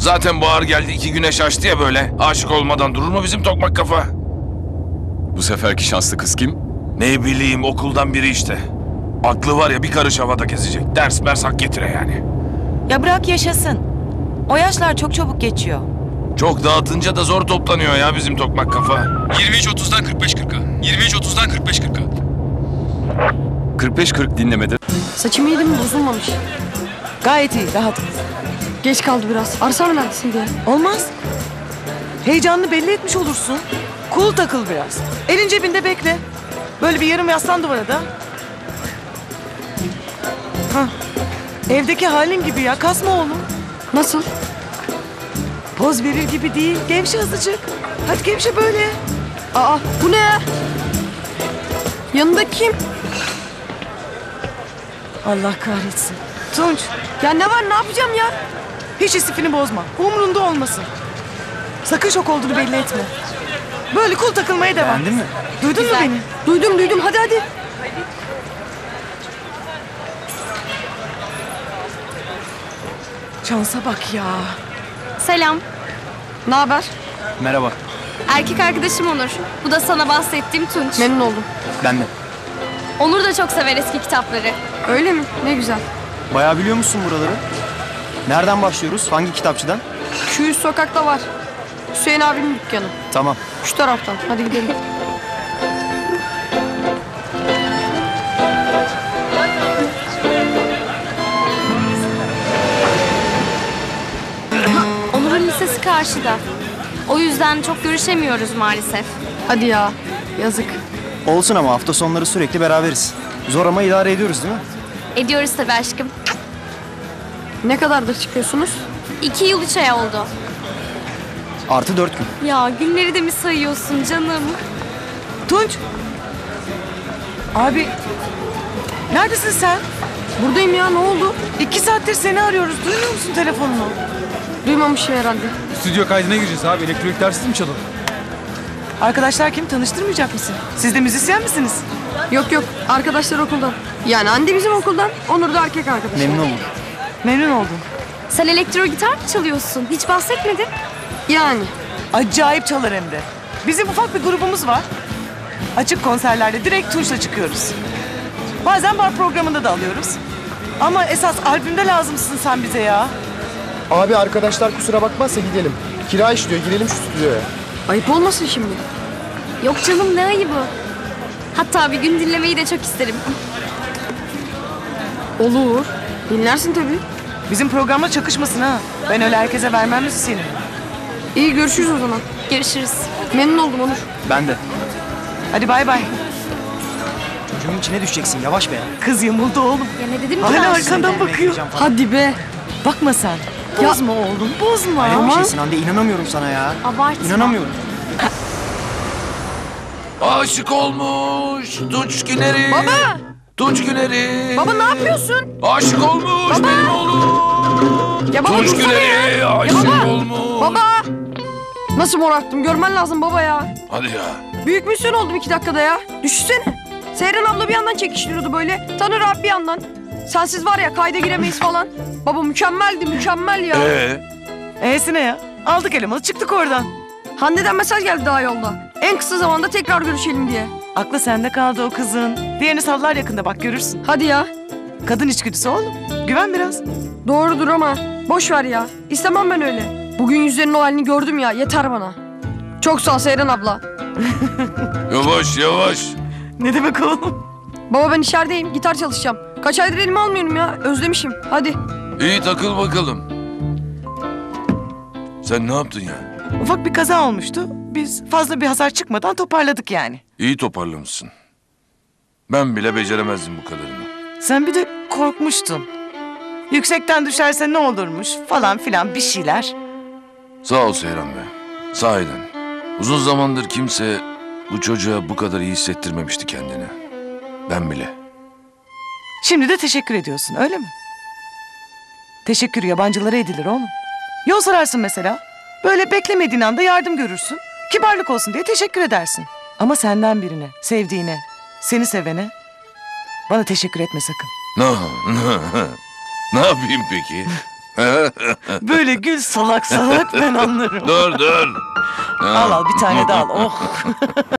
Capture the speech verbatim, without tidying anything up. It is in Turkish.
Zaten bahar geldi, iki güneş açtı ya böyle. Aşık olmadan durur mu bizim tokmak kafa? Bu seferki şanslı kız kim? Ne bileyim, okuldan biri işte. Aklı var ya, bir karış havada gezecek. Ders mers hak getire yani. Ya bırak yaşasın. O yaşlar çok çabuk geçiyor. Çok dağıtınca da zor toplanıyor ya bizim tokmak kafa. yirmi üç otuzdan kırk beş kırka. yirmi üç otuzdan kırk beş kırka. kırk beş kırk dinlemede. Saçım iyiydi mi? Bozulmamış. Gayet iyi, rahat. Geç kaldı biraz. Arsana neredesin diye. Olmaz. Heyecanını belli etmiş olursun. Cool takıl biraz. Elin cebinde bekle. Böyle bir yarım yaslan duvara da. Hah. Evdeki halin gibi ya, kasma oğlum. Nasıl? Poz verir gibi değil, gevşe azıcık. Hadi gevşe böyle. Aa bu ne ya? Yanında kim? Allah kahretsin. Tunç, Ya ne var, ne yapacağım ya? hiç istifini bozma. Umrunda olmasın. Sakın şok olduğunu belli etme. Böyle cool takılmaya devam. Beğendin mi? Duydun mu beni? Duydum duydum, hadi hadi. Şansa bak ya. Selam. Ne haber? Merhaba. Erkek arkadaşım Onur. Bu da sana bahsettiğim Tunç. Memnun oldum. Ben de. Onur da çok sever eski kitapları. Öyle mi? Ne güzel. Bayağı biliyor musun buraları? Nereden başlıyoruz? Hangi kitapçıdan? Şu üst sokakta var. Hüseyin abinin dükkanı. Tamam. Şu taraftan. Hadi gidelim. Onur'un lisesi karşıda. O yüzden çok görüşemiyoruz maalesef. Hadi ya. Yazık. Olsun ama hafta sonları sürekli beraberiz. Zor ama idare ediyoruz değil mi? Ediyoruz tabii aşkım. Ne kadardır çıkıyorsunuz? İki yıl üç ay oldu. Artı dört gün. Ya günleri de mi sayıyorsun canım? Tunç. Abi. Neredesin sen? Buradayım ya, ne oldu? İki saattir seni arıyoruz. Duymuyor musun telefonunu? Duymamış herhalde. Stüdyo kaydına gireceğiz abi. Elektronik dersiz mi çalalım? Arkadaşlar kim, tanıştırmayacak mısın? Siz de müzisyen misiniz? Yok yok, arkadaşlar okuldan. Yani anne bizim okuldan, Onur da erkek arkadaş. Memnun oldum. Memnun oldum. Sen elektro gitar mı çalıyorsun? Hiç bahsetmedin. Yani. Acayip çalar hem de. Bizim ufak bir grubumuz var. Açık konserlerde direkt Tunç'la çıkıyoruz. Bazen bar programında da alıyoruz. Ama esas albümde lazımsın sen bize ya. Abi arkadaşlar kusura bakmazsa gidelim. Kira işliyor. Girelim şu stüdyoya. Ayıp olmasın şimdi. Yok canım, ne ayıbı. Hatta bir gün dinlemeyi de çok isterim. Olur. Dinlersin tabii. Bizim programla çakışmasın ha. Ben öyle herkese vermem müzisyeni. İyi, görüşürüz o zaman. Görüşürüz. Memnun oldum Onur. Ben de. Hadi bay bay. Çocuğun içine düşeceksin. Yavaş be. Kız yamuldu oğlum. Ya ne dedim ki Hala ben? arkandan bakıyor. Hadi be. Bakma sen. Bozma oğlum, bozma. Alev bir şeysin Hande. İnanamıyorum sana ya. Abartma. İnanamıyorum. Aşık olmuş Tunç Güner'i. Baba! Tunç Güner'i. Baba ne yapıyorsun? Aşık olmuş Baba! benim oğlum. Ya baba Tunç dursana ya. Güner'i Ya aşık baba! olmuş. Baba! Nasıl morarttım, görmen lazım baba ya. Hadi ya. Büyük misyon oldum iki dakikada ya. Düşünsene. Seyran abla bir yandan çekiştiriyordu böyle. Tanır abi bir yandan. Sensiz var ya, kayda giremeyiz falan. Baba mükemmeldi, mükemmel ya. Ee, E'sine ya. Aldık elemanı, çıktık oradan. Hande'den mesaj geldi daha yolda. En kısa zamanda tekrar görüşelim diye. Aklı sende kaldı o kızın. Diğerini sallar yakında, bak görürsün. Hadi ya. Kadın içgüdüsü oğlum. Güven biraz. Doğrudur ama boş ver ya. İstemem ben öyle. Bugün yüzlerinin o halini gördüm ya, yeter bana. Çok sağ ol Seyran abla. yavaş yavaş. Ne demek oğlum? Baba ben içerideyim, gitar çalışacağım. Kaç aydır elime almıyorum ya, özlemişim. Hadi. İyi, takıl bakalım. Sen ne yaptın ya? Ufak bir kaza olmuştu. Biz fazla bir hasar çıkmadan toparladık yani. İyi toparlamışsın. Ben bile beceremezdim bu kadarını. Sen bir de korkmuştun. Yüksekten düşerse ne olurmuş falan filan bir şeyler. Sağ ol Seyran be. Sahiden. Uzun zamandır kimse bu çocuğa bu kadar iyi hissettirmemişti kendini. Ben bile. Şimdi de teşekkür ediyorsun, öyle mi? Teşekkür yabancılara edilir oğlum. Yol sorarsın mesela. Böyle beklemediğin anda yardım görürsün. Kibarlık olsun diye teşekkür edersin. Ama senden birine, sevdiğine, seni sevene bana teşekkür etme sakın. Ne, ne, ne yapayım peki? Böyle gül salak salak ben anlarım. dur dur. Al al bir tane de al. Oh.